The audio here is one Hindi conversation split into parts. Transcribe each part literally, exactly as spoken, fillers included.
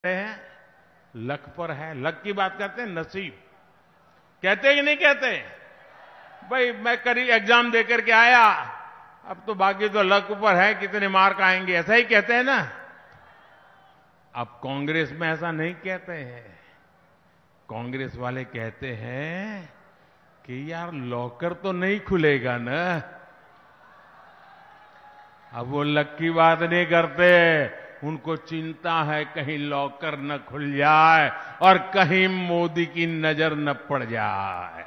हैं, लक पर है। लक की बात करते हैं, नसीब कहते कि नहीं कहते? भाई मैं करीब एग्जाम देकर के आया, अब तो बाकी तो लक पर है, कितने मार्क आएंगे, ऐसा ही कहते हैं ना। अब कांग्रेस में ऐसा नहीं कहते हैं। कांग्रेस वाले कहते हैं कि यार लॉकर तो नहीं खुलेगा ना। अब वो लक की बात नहीं करते, उनको चिंता है कहीं लॉकर न खुल जाए और कहीं मोदी की नजर न पड़ जाए।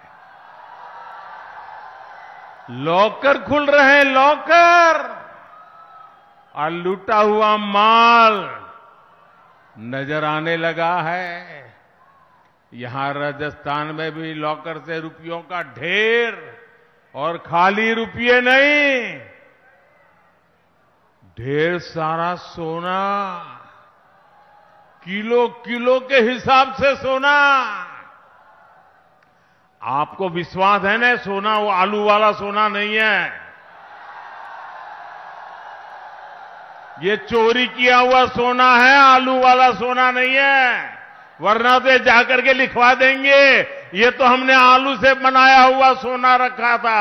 लॉकर खुल रहे हैं, लॉकर, और लूटा हुआ माल नजर आने लगा है। यहां राजस्थान में भी लॉकर से रुपयों का ढेर, और खाली रुपये नहीं, ढेर सारा सोना, किलो किलो के हिसाब से सोना। आपको विश्वास है ना, सोना वो आलू वाला सोना नहीं है, ये चोरी किया हुआ सोना है, आलू वाला सोना नहीं है। वरना तो जाकर के लिखवा देंगे ये तो हमने आलू से बनाया हुआ सोना रखा था।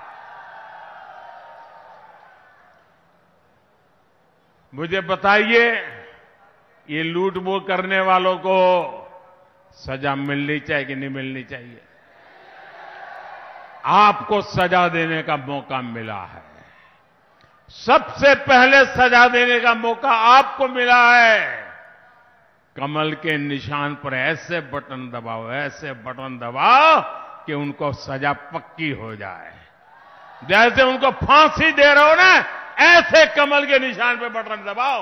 मुझे बताइए, ये लूट वो करने वालों को सजा मिलनी चाहिए कि नहीं मिलनी चाहिए? आपको सजा देने का मौका मिला है, सबसे पहले सजा देने का मौका आपको मिला है। कमल के निशान पर ऐसे बटन दबाओ, ऐसे बटन दबाओ कि उनको सजा पक्की हो जाए। जैसे उनको फांसी दे रहे हो ना, ऐसे कमल के निशान पे बटन दबाओ।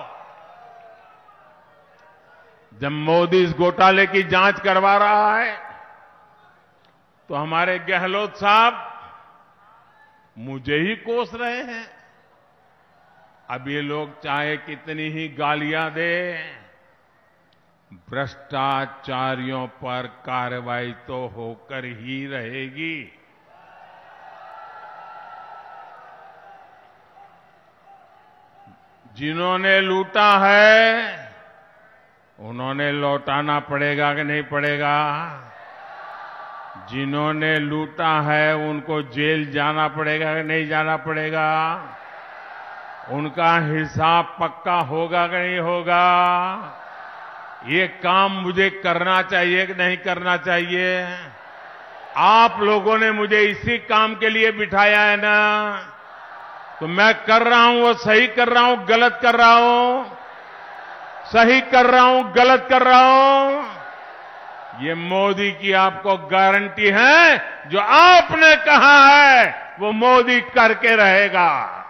जब मोदी इस घोटाले की जांच करवा रहा है तो हमारे गहलोत साहब मुझे ही कोस रहे हैं। अब ये लोग चाहे कितनी ही गालियां दे, भ्रष्टाचारियों पर कार्रवाई तो होकर ही रहेगी। जिन्होंने लूटा है उन्होंने लौटाना पड़ेगा कि नहीं पड़ेगा? जिन्होंने लूटा है उनको जेल जाना पड़ेगा कि नहीं जाना पड़ेगा? उनका हिसाब पक्का होगा कि नहीं होगा? ये काम मुझे करना चाहिए कि नहीं करना चाहिए? आप लोगों ने मुझे इसी काम के लिए बिठाया है ना, तो मैं कर रहा हूं, वो सही कर रहा हूं, गलत कर रहा हूं, सही कर रहा हूं, गलत कर रहा हूं? ये मोदी की आपको गारंटी है, जो आपने कहा है वो मोदी करके रहेगा।